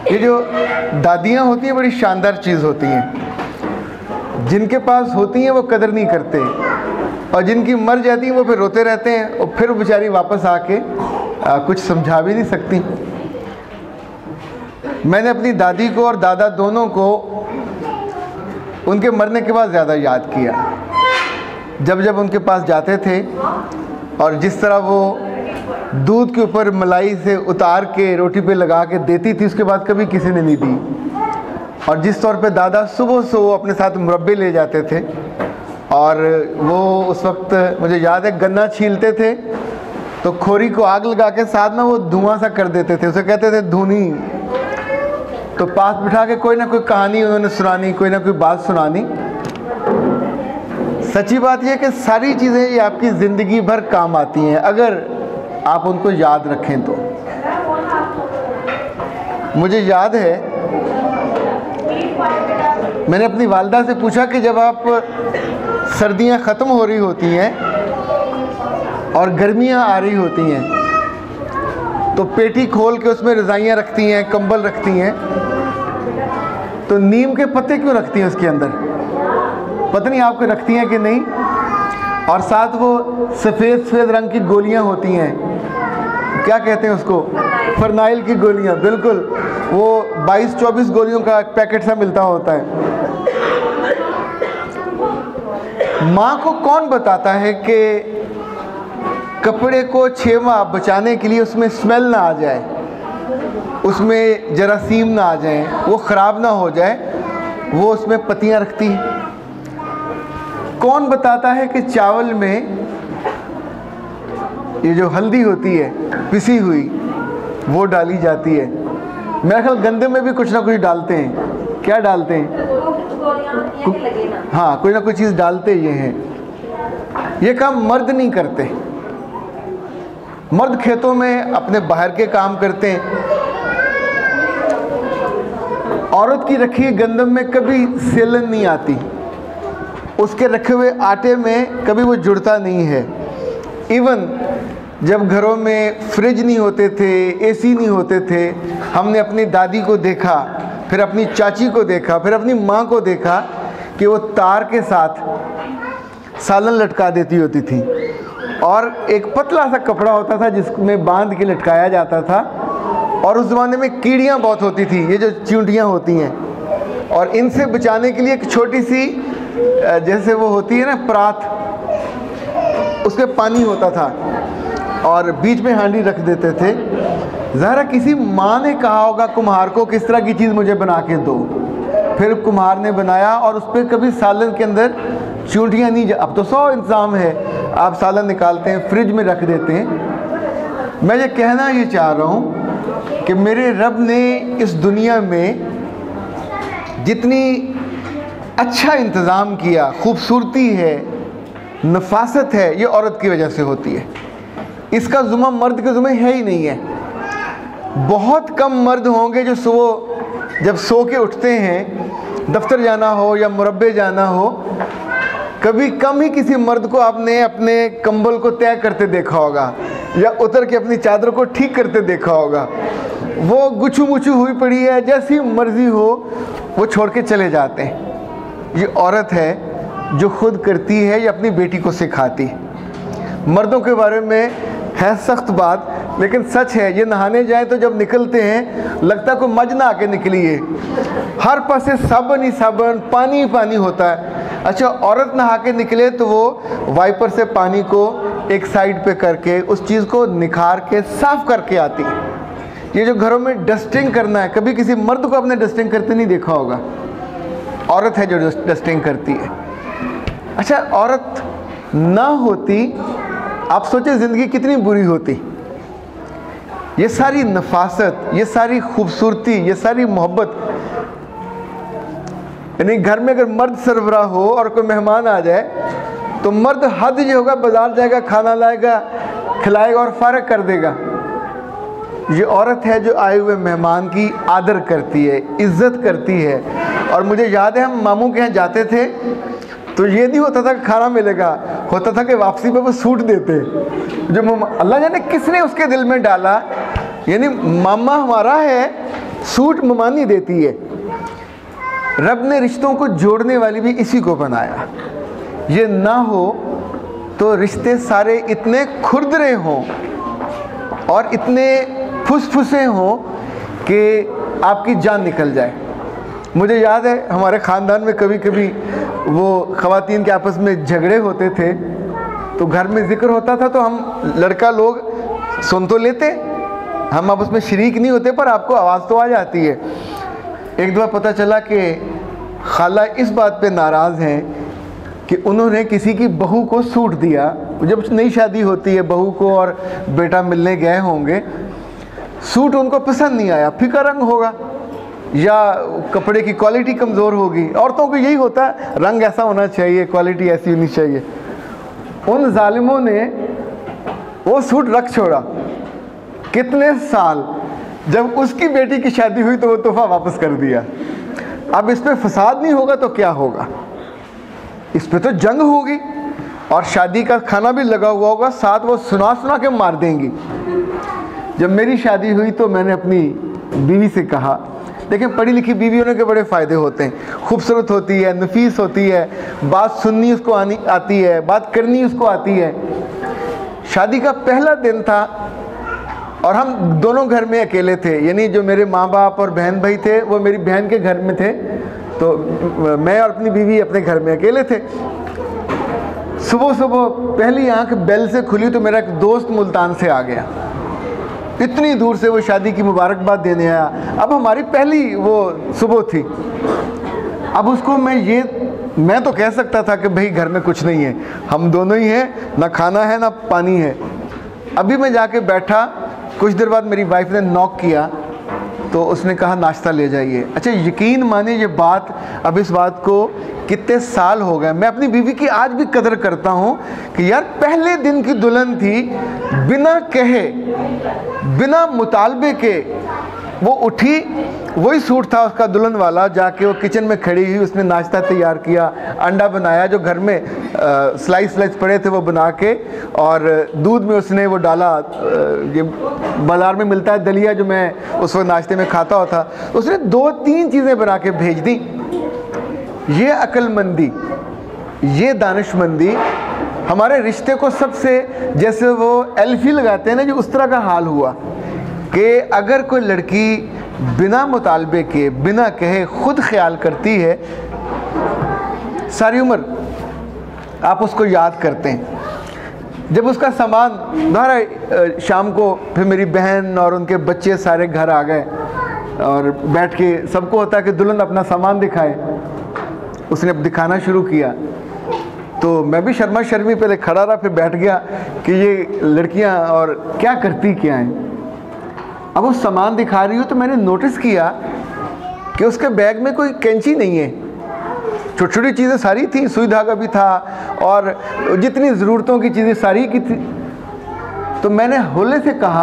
ये जो दादियाँ होती हैं बड़ी शानदार चीज़ होती हैं। जिनके पास होती हैं वो कदर नहीं करते, और जिनकी मर जाती हैं वो फिर रोते रहते हैं, और फिर बेचारी वापस आके कुछ समझा भी नहीं सकती। मैंने अपनी दादी को और दादा दोनों को उनके मरने के बाद ज़्यादा याद किया। जब जब उनके पास जाते थे और जिस तरह वो दूध के ऊपर मलाई से उतार के रोटी पे लगा के देती थी, उसके बाद कभी किसी ने नहीं दी। और जिस तौर पे दादा सुबह से वो अपने साथ मुरब्बे ले जाते थे, और वो उस वक्त मुझे याद है गन्ना छीलते थे तो खोरी को आग लगा के साथ में वो धुआं सा कर देते थे, उसे कहते थे धुनी। तो पास बिठा के कोई ना कोई कहानी उन्होंने सुनानी, कोई ना कोई बात सुनानी। सच्ची बात यह कि सारी चीज़ें ये आपकी ज़िंदगी भर काम आती हैं अगर आप उनको याद रखें तो। मुझे याद है मैंने अपनी वालिदा से पूछा कि जब आप सर्दियां ख़त्म हो रही होती हैं और गर्मियां आ रही होती हैं तो पेटी खोल के उसमें रज़ाइयाँ रखती हैं, कंबल रखती हैं, तो नीम के पत्ते क्यों रखती हैं उसके अंदर? पता नहीं आपको रखती हैं कि नहीं। और साथ वो सफ़ेद सफ़ेद रंग की गोलियां होती हैं, क्या कहते हैं उसको, फरनाइल की गोलियां। बिल्कुल, वो 22-24 गोलियों का पैकेट सा मिलता होता है। माँ को कौन बताता है कि कपड़े को 6 माह बचाने के लिए उसमें स्मेल ना आ जाए, उसमें जरासीम ना आ जाए, वो ख़राब ना हो जाए, वो उसमें पत्तियाँ रखती हैं। कौन बताता है कि चावल में ये जो हल्दी होती है पिसी हुई वो डाली जाती है? मेरा ख्याल गंदे में भी कुछ ना कुछ डालते हैं। क्या डालते हैं? हाँ, कोई ना कोई चीज़ डालते ये हैं। ये काम मर्द नहीं करते। मर्द खेतों में अपने बाहर के काम करते हैं। औरत की रखी गंदम में कभी सेलन नहीं आती, उसके रखे हुए आटे में कभी वो जुड़ता नहीं है। इवन जब घरों में फ्रिज नहीं होते थे, एसी नहीं होते थे, हमने अपनी दादी को देखा, फिर अपनी चाची को देखा, फिर अपनी माँ को देखा कि वो तार के साथ सालन लटका देती होती थी, और एक पतला सा कपड़ा होता था जिसमें बांध के लटकाया जाता था। और उस ज़माने में कीड़ियाँ बहुत होती थी, ये जो चींटियाँ होती हैं, और इनसे बचाने के लिए एक छोटी सी जैसे वो होती है ना परात, उसमें पानी होता था और बीच में हांडी रख देते थे। ज़रा किसी माँ ने कहा होगा कुम्हार को किस तरह की चीज़ मुझे बना के दो, फिर कुम्हार ने बनाया, और उस पर कभी सालन के अंदर चींटियाँ नहीं। अब तो 100 इंतज़ाम है, आप सालन निकालते हैं, फ्रिज में रख देते हैं। मैं ये कहना ये चाह रहा हूँ कि मेरे रब ने इस दुनिया में जितनी अच्छा इंतज़ाम किया, खूबसूरती है, नफासत है, ये औरत की वजह से होती है। इसका ज़ुम्मा मर्द के ज़ुम्मे है ही नहीं है। बहुत कम मर्द होंगे जो सुबह जब सो के उठते हैं, दफ्तर जाना हो या मुरब्बे जाना हो, कभी कम ही किसी मर्द को आपने अपने कंबल को तय करते देखा होगा या उतर के अपनी चादर को ठीक करते देखा होगा। वो गुछू मुछू हुई पड़ी है, जैसी मर्जी हो वो छोड़ के चले जाते हैं। ये औरत है जो खुद करती है या अपनी बेटी को सिखाती है। मर्दों के बारे में है सख्त बात, लेकिन सच है। ये नहाने जाएं तो जब निकलते हैं लगता है कोई मज ना आके निकली है, हर पास से साबन ही साबन, पानी ही पानी होता है। अच्छा, औरत नहा के निकले तो वो वाइपर से पानी को एक साइड पे करके उस चीज़ को निखार के साफ करके आती है। ये जो घरों में डस्टिंग करना है, कभी किसी मर्द को आपने डस्टिंग करते नहीं देखा होगा, औरत है जो डस्टिंग करती है। अच्छा, औरत ना होती, आप सोचे ज़िंदगी कितनी बुरी होती। ये सारी नफासत, ये सारी खूबसूरती, ये सारी मोहब्बत, यानी घर में अगर मर्द सरबराह हो और कोई मेहमान आ जाए तो मर्द हद ये होगा, बाजार जाएगा, खाना लाएगा, खिलाएगा और फारग कर देगा। ये औरत है जो आए हुए मेहमान की आदर करती है, इज़्ज़त करती है। और मुझे याद है हम मामू के यहाँ जाते थे तो ये नहीं होता था कि खाना मिलेगा, होता था कि वापसी पे वो सूट देते। जो अल्लाह जाने किसने उसके दिल में डाला, यानी मामा हमारा है सूट ममानी देती है। रब ने रिश्तों को जोड़ने वाली भी इसी को बनाया। ये ना हो तो रिश्ते सारे इतने खुरदरे हों और इतने फुसफुसे हों कि आपकी जान निकल जाए। मुझे याद है हमारे ख़ानदान में कभी कभी वो ख़वातीन के आपस में झगड़े होते थे, तो घर में ज़िक्र होता था तो हम लड़का लोग सुन तो लेते, हम आपस में शरीक नहीं होते, पर आपको आवाज़ तो आ जाती है। एक दफ़ा पता चला कि खाला इस बात पे नाराज़ हैं कि उन्होंने किसी की बहू को सूट दिया। जब नई शादी होती है, बहू को और बेटा मिलने गए होंगे, सूट उनको पसंद नहीं आया, फीका रंग होगा या कपड़े की क्वालिटी कमज़ोर होगी। औरतों को यही होता है, रंग ऐसा होना चाहिए, क्वालिटी ऐसी होनी चाहिए। उन जालिमों ने वो सूट रख छोड़ा। कितने साल, जब उसकी बेटी की शादी हुई तो वो तोहफा वापस कर दिया। अब इस पे फसाद नहीं होगा तो क्या होगा, इस पे तो जंग होगी और शादी का खाना भी लगा हुआ होगा, साथ वो सुना सुना के मार देंगी। जब मेरी शादी हुई तो मैंने अपनी बीवी से कहा, देखिए पढ़ी लिखी बीवी होने के बड़े फ़ायदे होते हैं, खूबसूरत होती है, नफीस होती है, बात सुननी उसको आती है, बात करनी उसको आती है। शादी का पहला दिन था और हम दोनों घर में अकेले थे, यानी जो मेरे माँ बाप और बहन भाई थे वो मेरी बहन के घर में थे, तो मैं और अपनी बीवी अपने घर में अकेले थे। सुबह सुबह पहली आंख बेल से खुली तो मेरा एक दोस्त मुल्तान से आ गया, इतनी दूर से वो शादी की मुबारकबाद देने आया। अब हमारी पहली वो सुबह थी। अब उसको मैं तो कह सकता था कि भाई घर में कुछ नहीं है, हम दोनों ही हैं, ना खाना है ना पानी है। अभी मैं जाके बैठा, कुछ देर बाद मेरी वाइफ ने नॉक किया तो उसने कहा नाश्ता ले जाइए। अच्छा यकीन मानिए ये बात, अब इस बात को कितने साल हो गए, मैं अपनी बीवी की आज भी कदर करता हूँ कि यार पहले दिन की दुल्हन थी, बिना कहे बिना मुतालबे के वो उठी, वही सूट था उसका दुल्हन वाला, जाके वो किचन में खड़ी हुई, उसने नाश्ता तैयार किया, अंडा बनाया, जो घर में स्लाइस पड़े थे वो बना के, और दूध में उसने वो डाला, ये बाज़ार में मिलता है दलिया जो मैं उस वक्त नाश्ते में खाता होता, उसने 2-3 चीज़ें बना के भेज दी। ये अक्लमंदी, ये दानिशमंदी हमारे रिश्ते को सबसे, जैसे वो एल्फी लगाते हैं ना, जो उस तरह का हाल हुआ कि अगर कोई लड़की बिना मुतालबे के, बिना कहे खुद ख्याल करती है, सारी उम्र आप उसको याद करते हैं। जब उसका सामान धारा, शाम को फिर मेरी बहन और उनके बच्चे सारे घर आ गए और बैठ के सबको होता है कि दुल्हन अपना सामान दिखाए, उसने दिखाना शुरू किया तो मैं भी शर्मा शर्मी पहले खड़ा रहा, फिर बैठ गया कि ये लड़कियां और क्या करती क्या हैं। अब वो सामान दिखा रही हो तो मैंने नोटिस किया कि उसके बैग में कोई कैंची नहीं है, छोटी छोटी चीज़ें सारी थी, सुई धागा भी था और जितनी ज़रूरतों की चीज़ें सारी की थी। तो मैंने होले से कहा,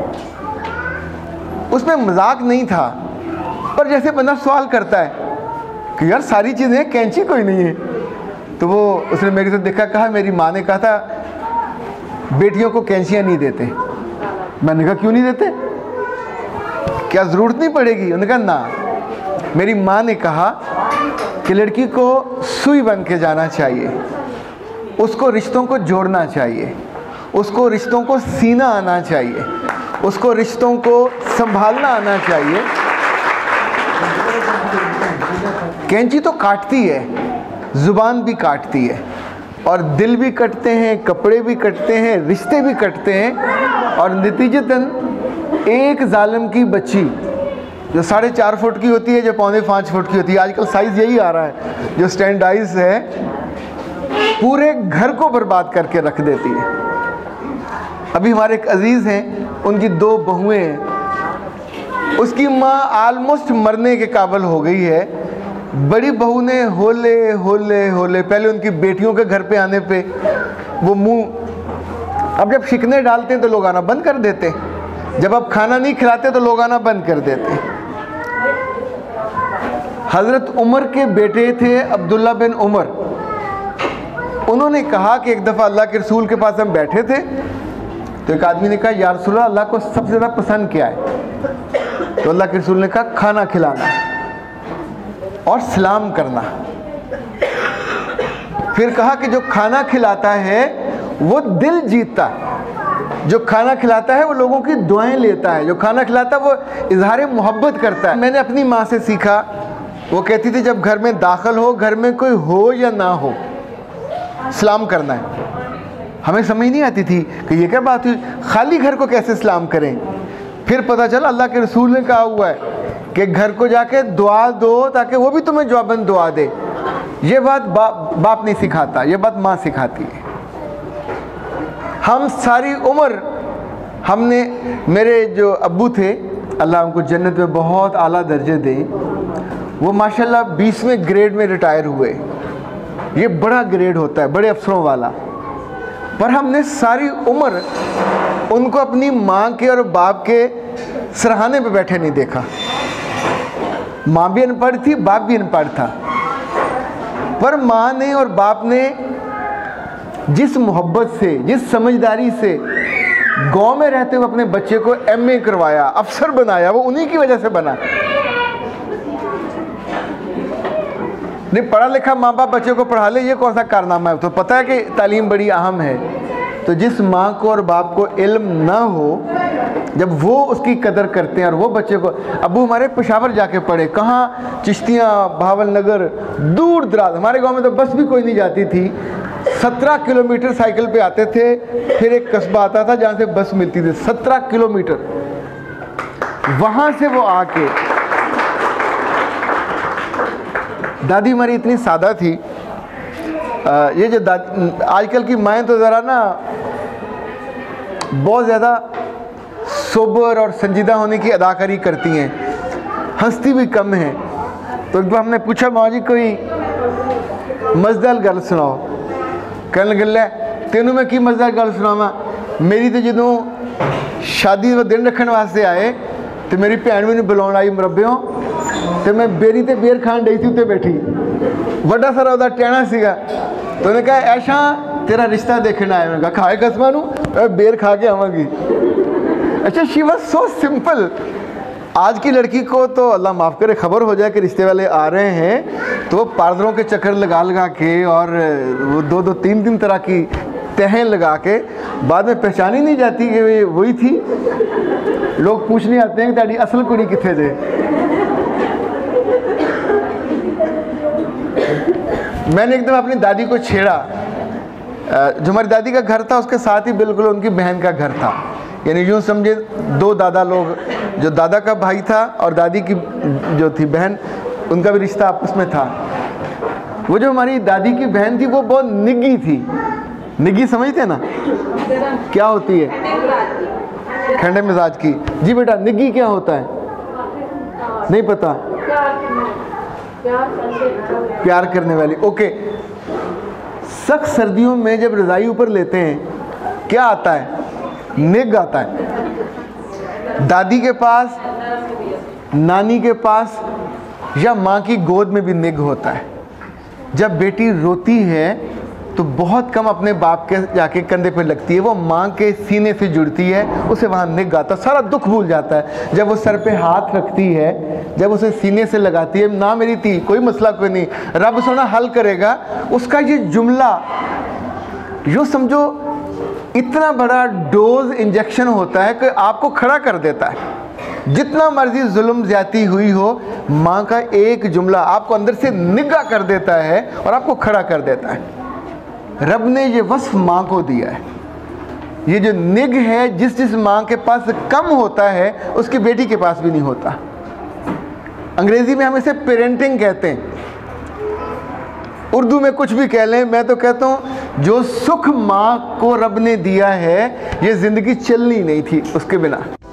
उसमें मजाक नहीं था, पर जैसे बंदा सवाल करता है कि यार सारी चीज़ें, कैंची कोई नहीं है। तो वो उसने मेरे से देखा, कहा मेरी माँ ने कहा था बेटियों को कैंचियाँ नहीं देते। मैंने कहा क्यों नहीं देते, क्या ज़रूरत नहीं पड़ेगी? उन्होंने कहा ना, मेरी माँ ने कहा कि लड़की को सुई बन के जाना चाहिए, उसको रिश्तों को जोड़ना चाहिए, उसको रिश्तों को सीना आना चाहिए, उसको रिश्तों को संभालना आना चाहिए। कैंची तो काटती है, ज़ुबान भी काटती है, और दिल भी कटते हैं, कपड़े भी कटते हैं, रिश्ते भी कटते हैं। और नतीजतन एक जालिम की बच्ची जो 4.5 फुट की होती है, जो 4.25 फुट की होती है, आजकल साइज़ यही आ रहा है, जो स्टैंडर्डाइज है, पूरे घर को बर्बाद करके रख देती है। अभी हमारे एक अजीज़ हैं, उनकी 2 बहुएँ हैं, उसकी माँ आलमोस्ट मरने के काबिल हो गई है। बड़ी बहू ने होले होले होले, पहले उनकी बेटियों के घर पे आने पे वो मुंह, अब जब शिकने डालते हैं तो लोग आना बंद कर देते, जब आप खाना नहीं खिलाते तो लोग आना बंद कर देते। हज़रत उमर के बेटे थे अब्दुल्ला बिन उमर, उन्होंने कहा कि एक दफ़ा अल्लाह के रसूल के पास हम बैठे थे तो एक आदमी ने कहा, या रसूलल्लाह, अल्लाह को सबसे ज़्यादा पसंद क्या है? तो अल्लाह के रसूल ने कहा खाना खिलाना और सलाम करना। फिर कहा कि जो खाना खिलाता है वो दिल जीतता है, जो खाना खिलाता है वो लोगों की दुआएं लेता है, जो खाना खिलाता है वो इजहार मोहब्बत करता है। मैंने अपनी माँ से सीखा, वो कहती थी जब घर में दाखिल हो, घर में कोई हो या ना हो, सलाम करना है। हमें समझ नहीं आती थी कि ये क्या बात हुई, खाली घर को कैसे सलाम करें। फिर पता चला अल्लाह के रसूल ने कहा हुआ है कि घर को जाके दुआ दो ताकि वो भी तुम्हें जवाबन दुआ दे। ये बात बाप नहीं सिखाता, ये बात माँ सिखाती है। हम सारी उम्र हमने, मेरे जो अब्बू थे अल्लाह उनको जन्नत में बहुत आला दर्जे दें, वो माशाल्लाह 20वें ग्रेड में रिटायर हुए। ये बड़ा ग्रेड होता है, बड़े अफसरों वाला। पर हमने सारी उम्र उनको अपनी माँ के और बाप के सराहने पे बैठे नहीं देखा। माँ भी अनपढ़ थी, बाप भी अनपढ़ था, पर माँ ने और बाप ने जिस मोहब्बत से, जिस समझदारी से गांव में रहते हुए अपने बच्चे को एमए करवाया, अफसर बनाया, वो उन्हीं की वजह से बना। नहीं पढ़ा लिखा माँ बाप बच्चे को पढ़ा ले, ये कौन सा कारनामा है। तो पता है कि तालीम बड़ी अहम है। तो जिस माँ को और बाप को इल्म ना हो, जब वो उसकी कदर करते हैं और वो बच्चे को, अबू हमारे पेशावर जाके पढ़े, कहाँ, चिश्तियाँ, भावल नगर, दूर दराज। हमारे गांव में तो बस भी कोई नहीं जाती थी। 17 किलोमीटर साइकिल पे आते थे, फिर एक कस्बा आता था जहाँ से बस मिलती थी। 17 किलोमीटर वहाँ से वो आके, दादी हमारी इतनी सादा थी। ये जो आजकल की माएँ तो ज़रा ना बहुत ज़्यादा सोबर और संजीदा होने की अदाकारी करती हैं, हंसती भी कम हैं। तो एक बार हमने पूछा, माँ जी कोई मज़ेदार गल सुनाओ। कहने लगे तेनों मैं की मज़ेदार गल सुनावा, मेरी तो जो शादी का दिन रखने वास्ते आए तो मेरी भैन मैंने बुलाने आई मुरब्बियों, तो मैं बेरी ते बेर खान डई थी, उत्ते बैठी, बड़ा सारा उहदा टहना सीगा। तो उन्हें कहा ऐशा तेरा रिश्ता देखना आया। मैंने कहा खाए कसमा नू, बेर खा के आवांगी। अच्छा, शी वाज सो सिंपल। आज की लड़की को तो अल्लाह माफ़ करे खबर हो जाए कि रिश्ते वाले आ रहे हैं, तो वो पार्लरों के चक्कर लगा लगा के और वो 2-2 3-3 तरह की तहें लगा के बाद में पहचानी नहीं जाती कि वे वही थी। लोग पूछने आते हैं कि ताड़ी असल कुड़ी किथे जे। मैंने एकदम अपनी दादी को छेड़ा। जो हमारी दादी का घर था उसके साथ ही बिल्कुल उनकी बहन का घर था, यानी यूँ समझे 2 दादा लोग, जो दादा का भाई था और दादी की जो थी बहन, उनका भी रिश्ता आपस में था। वो जो हमारी दादी की बहन थी वो बहुत निग्गी थी। निग्गी समझते ना क्या होती है? ठंडे मिजाज की। जी बेटा, निग्गी क्या होता है? नहीं पता? प्यार करने वाली। ओके। सख्त सर्दियों में जब रज़ाई ऊपर लेते हैं क्या आता है? निग आता है। दादी के पास, नानी के पास या माँ की गोद में भी निग होता है। जब बेटी रोती है तो बहुत कम अपने बाप के जाके कंधे पे लगती है, वो माँ के सीने से जुड़ती है, उसे वहाँ निग आता, सारा दुख भूल जाता है। जब वो सर पे हाथ रखती है, जब उसे सीने से लगाती है, ना मेरी थी, कोई मसला कोई नहीं, रब सोना हल करेगा, उसका ये जुमला यूँ समझो इतना बड़ा डोज इंजेक्शन होता है कि आपको खड़ा कर देता है। जितना मर्जी जुल्म ज्यादती हुई हो, माँ का एक जुमला आपको अंदर से निगाह कर देता है और आपको खड़ा कर देता है। रब ने ये वस्फ माँ को दिया है। ये जो निग है, जिस माँ के पास कम होता है उसकी बेटी के पास भी नहीं होता। अंग्रेजी में हम इसे पेरेंटिंग कहते हैं, उर्दू में कुछ भी कह लें। मैं तो कहता हूँ जो सुख माँ को रब ने दिया है, ये ज़िंदगी चलनी नहीं थी उसके बिना।